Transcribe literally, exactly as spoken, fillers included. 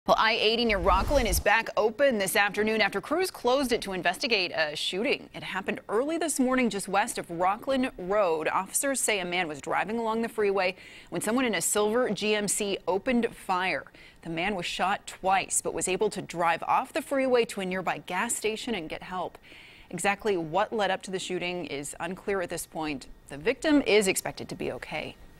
Well, I eighty near Rocklin is back open this afternoon after crews closed it to investigate a shooting. It happened early this morning just west of Rocklin Road. Officers say a man was driving along the freeway when someone in a silver G M C opened fire. The man was shot twice but was able to drive off the freeway to a nearby gas station and get help. Exactly what led up to the shooting is unclear at this point. The victim is expected to be okay.